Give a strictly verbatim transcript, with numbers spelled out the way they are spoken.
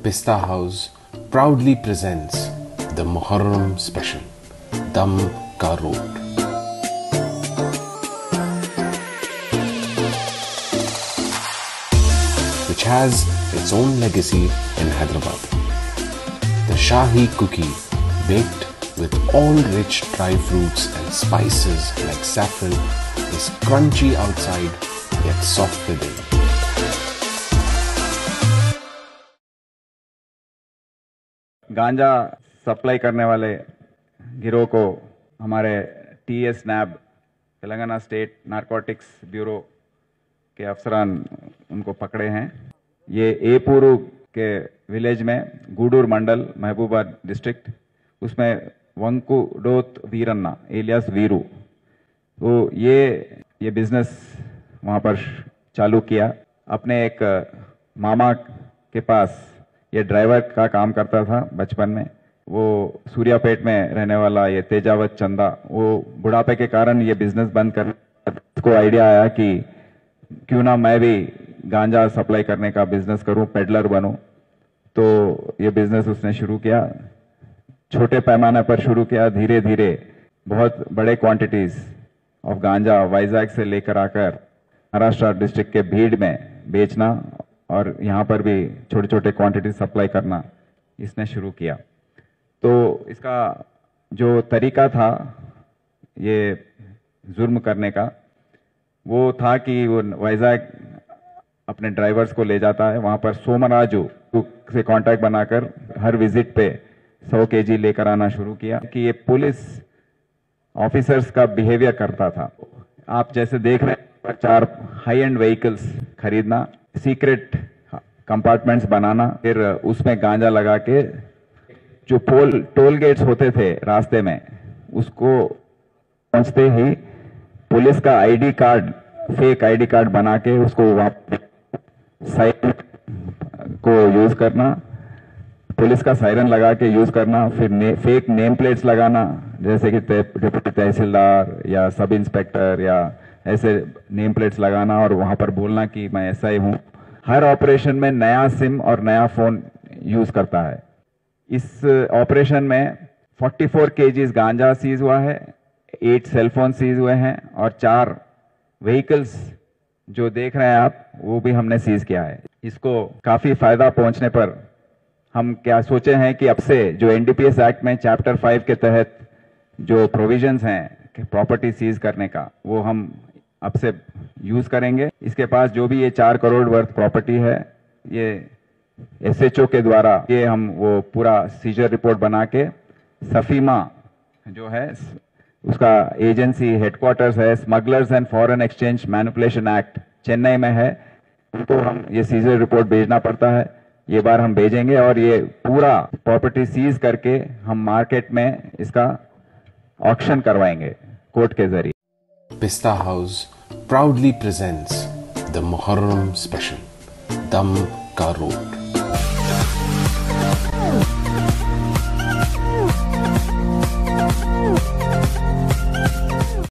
Pista House proudly presents the Muharram Special, Dam Ka Road. Which has its own legacy in Hyderabad. The Shahi cookie, baked with all rich dry fruits and spices like saffron, is crunchy outside yet soft within. गांजा supply करने वाले गिरोह को हमारे T S NAB Telangana state narcotics bureau के अफसरान उनको पकड़े हैं। ये एपूरू के विलेज में गूडूर मंडल महबूबा डिस्ट्रिक्ट, उसमें वंकुडोत वीरन्ना एलियास वीरू, तो ये ये बिजनेस वहाँ पर चालू किया। अपने एक मामा के पास ये ड्राइवर का काम करता था बचपन में। वो सूर्यापेट में रहने वाला ये तेजावत चंदा, वो बुढ़ापे के कारण ये बिजनेस बंद कर, उसको आइडिया आया कि क्यों ना मैं भी गांजा सप्लाई करने का बिजनेस करूं, पेडलर बनूं। तो ये बिजनेस उसने शुरू किया, छोटे पैमाने पर शुरू किया। धीरे धीरे बहुत बड़े क्वांटिटीज ऑफ गांजा वाइजैक से लेकर आकर महाराष्ट्र डिस्ट्रिक्ट के भीड़ में बेचना और यहाँ पर भी छोटे छोटे क्वांटिटी सप्लाई करना इसने शुरू किया। तो इसका जो तरीका था ये जुर्म करने का, वो था कि वो वाइजैक अपने ड्राइवर्स को ले जाता है, वहाँ पर सोमराजू से कांटेक्ट बनाकर हर विजिट पे सौ केजी लेकर आना शुरू किया। कि ये पुलिस ऑफिसर्स का बिहेवियर करता था। आप जैसे देख रहे हैं, चार हाई एंड व्हीकल्स खरीदना, सीक्रेट कंपार्टमेंट्स बनाना, फिर उसमें गांजा लगा के जो पोल टोल गेट्स होते थे रास्ते में, उसको पहुंचते ही पुलिस का ID card, fake ID card बना के उसको साइरन को यूज करना, पुलिस का सायरन लगा के यूज करना, फिर ने, फेक नेम प्लेट्स लगाना, जैसे कि डिप्टी तहसीलदार या सब इंस्पेक्टर या ऐसे नेम प्लेट्स लगाना और वहां पर बोलना कि मैं ऐसा ही हूं। हर ऑपरेशन में नया सिम और नया फोन यूज करता है। इस ऑपरेशन में चौवालीस केजीज गांजा सीज हुआ है, एट सेलफोन सीज हुए हैं और चार व्हीकल्स जो देख रहे हैं आप वो भी हमने सीज किया है। इसको काफी फायदा पहुंचने पर हम क्या सोचे हैं कि अब से जो N D P S act में चैप्टर फाइव के तहत जो प्रोविजंस हैं प्रॉपर्टी सीज करने का, वो हम अब से यूज करेंगे। इसके पास जो भी ये चार करोड़ वर्थ प्रॉपर्टी है, ये एस एच ओ के द्वारा ये हम वो पूरा सीजर रिपोर्ट बना के सफीमा जो है उसका एजेंसी हेडक्वार्टर्स है, smugglers and foreign exchange manipulation act Chennai में है, उनको हम ये सीजर रिपोर्ट भेजना पड़ता है। ये बार हम भेजेंगे और ये पूरा प्रॉपर्टी सीज करके हम मार्केट में इसका ऑक्शन करवाएंगे कोर्ट के जरिए। Pista House proudly presents the Muharram Special, Dam Ka Road.